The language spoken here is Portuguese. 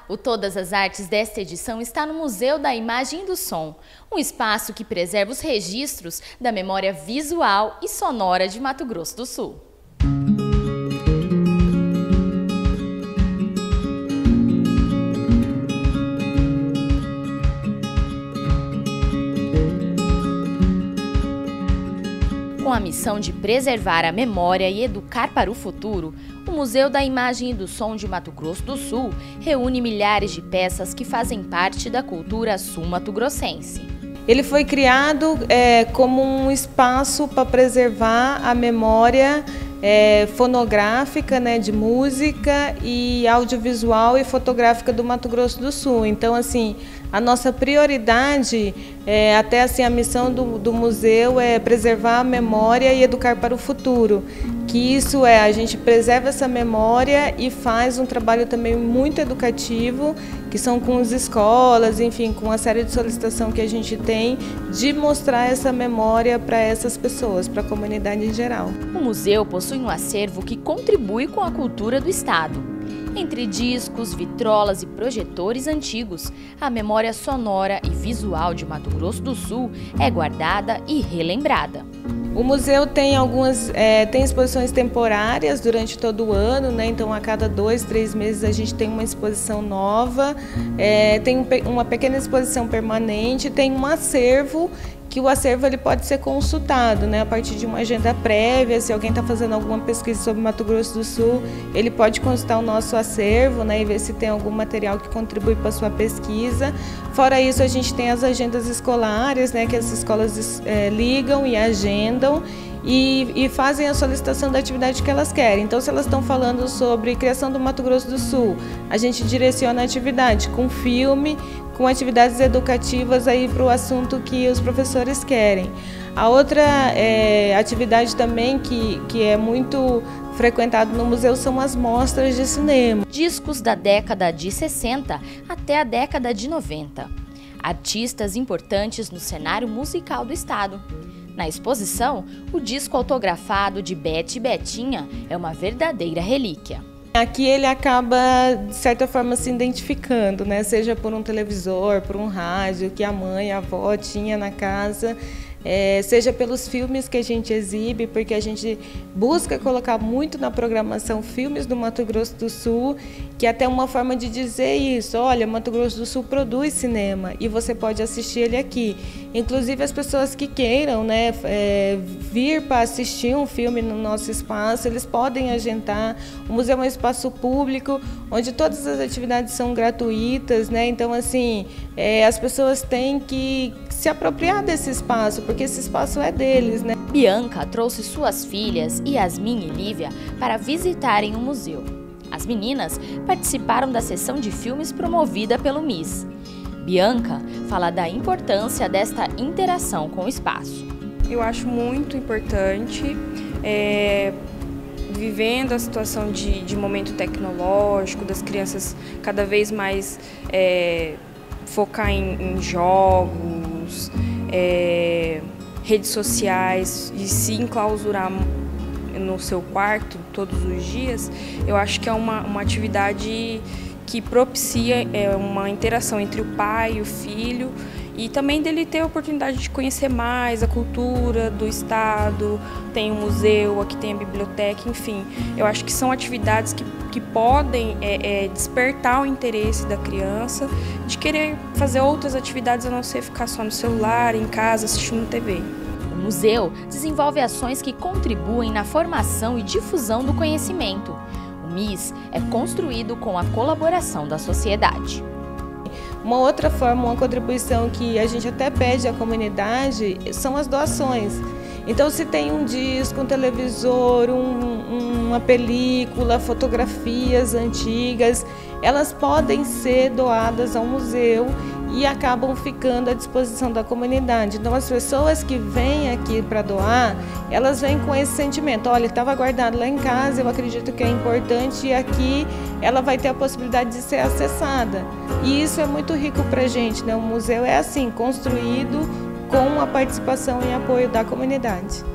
O Todas as Artes desta edição está no Museu da Imagem e do Som, um espaço que preserva os registros da memória visual e sonora de Mato Grosso do Sul. Com a missão de preservar a memória e educar para o futuro, o Museu da Imagem e do Som de Mato Grosso do Sul reúne milhares de peças que fazem parte da cultura sul-mato-grossense. Ele foi criado como um espaço para preservar a memória fonográfica, de música e audiovisual e fotográfica do Mato Grosso do Sul. Então, assim, a nossa prioridade, até assim, a missão do museu é preservar a memória e educar para o futuro. Que isso a gente preserva essa memória e faz um trabalho também muito educativo, que são com as escolas, enfim, com a série de solicitação que a gente tem, de mostrar essa memória para essas pessoas, para a comunidade em geral. O museu possui um acervo que contribui com a cultura do estado. Entre discos, vitrolas e projetores antigos, a memória sonora e visual de Mato Grosso do Sul é guardada e relembrada. O museu tem tem exposições temporárias durante todo o ano, então a cada 2, 3 meses a gente tem uma exposição nova, tem uma pequena exposição permanente, tem um acervo, que o acervo ele pode ser consultado, a partir de uma agenda prévia. Se alguém está fazendo alguma pesquisa sobre Mato Grosso do Sul, ele pode consultar o nosso acervo, e ver se tem algum material que contribui para a sua pesquisa. Fora isso, a gente tem as agendas escolares, que as escolas ligam e agendam e fazem a solicitação da atividade que elas querem. Então, se elas estão falando sobre criação do Mato Grosso do Sul, a gente direciona a atividade com filme, com atividades educativas aí para o assunto que os professores querem. A outra atividade também que é muito frequentado no museu são as mostras de cinema. Discos da década de 60 até a década de 90. Artistas importantes no cenário musical do estado. Na exposição, o disco autografado de Bete e Betinha é uma verdadeira relíquia. Aqui ele acaba, de certa forma, se identificando, seja por um televisor, por um rádio que a mãe, a avó tinha na casa, seja pelos filmes que a gente exibe, porque a gente busca colocar muito na programação filmes do Mato Grosso do Sul, que é até uma forma de dizer isso: olha, Mato Grosso do Sul produz cinema e você pode assistir ele aqui. Inclusive as pessoas que queiram vir para assistir um filme no nosso espaço, eles podem agendar. O museu é um espaço público, onde todas as atividades são gratuitas, então assim, as pessoas têm que se apropriar desse espaço, porque esse espaço é deles, Bianca trouxe suas filhas, Yasmin e Lívia, para visitarem o museu. As meninas participaram da sessão de filmes promovida pelo MIS. Bianca fala da importância desta interação com o espaço. Eu acho muito importante, vivendo a situação de momento tecnológico, das crianças cada vez mais focar em jogos, redes sociais e se enclausurar no seu quarto todos os dias. Eu acho que é uma atividade que propicia uma interação entre o pai e o filho, e também dele ter a oportunidade de conhecer mais a cultura do estado. Tem o museu, aqui tem a biblioteca, enfim. Eu acho que são atividades que podem despertar o interesse da criança de querer fazer outras atividades, a não ser ficar só no celular, em casa, assistindo TV. O museu desenvolve ações que contribuem na formação e difusão do conhecimento. O MIS é construído com a colaboração da sociedade. Uma outra forma, uma contribuição que a gente até pede à comunidade são as doações. Então, se tem um disco, um televisor, uma película, fotografias antigas, elas podem ser doadas ao museu e acabam ficando à disposição da comunidade. Então, as pessoas que vêm aqui para doar, elas vêm com esse sentimento: olha, estava guardado lá em casa, eu acredito que é importante, e aqui ela vai ter a possibilidade de ser acessada. E isso é muito rico para a gente, O museu é assim, construído com a participação e apoio da comunidade.